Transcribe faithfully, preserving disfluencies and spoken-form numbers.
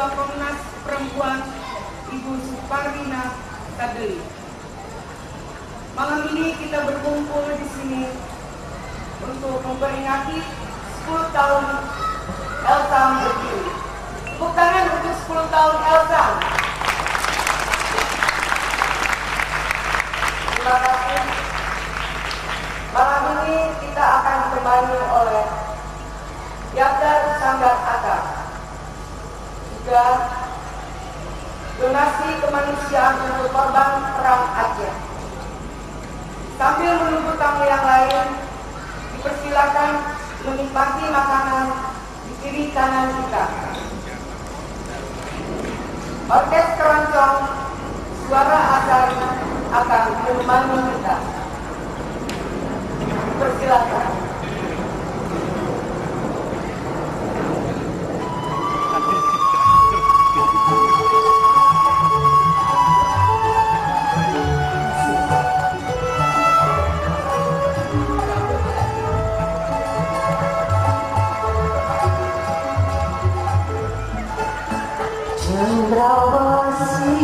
Ketua Komnas Perempuan Ibu Suparlina Sadli. Malam ini kita berkumpul di sini untuk memperingati sepuluh tahun Elsa berdiri. Tepuk tangan untuk sepuluh tahun Elsa. Terima kasih. Malam ini kita akan ditemani oleh Yadar Sanggar Aka, juga donasi kemanusiaan untuk korban perang Aceh. Sambil menunggu tamu yang lain, dipersilakan menikmati makanan di kiri kanan kita. Orkes keroncong Suara Azan akan menemani kita. Persilakan. Cendrawasih